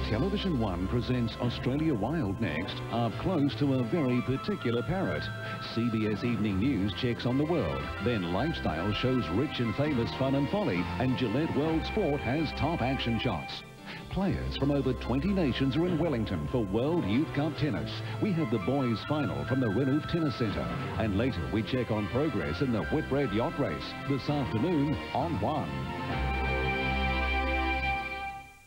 Television One presents Australia Wild next, up close to a very particular parrot. CBS Evening News checks on the world. Then Lifestyle shows rich and famous fun and folly, and Gillette World Sport has top action shots. Players from over 20 nations are in Wellington for World Youth Cup Tennis. We have the boys' final from the Renouf Tennis Centre. And later we check on progress in the Whitbread yacht race this afternoon on One.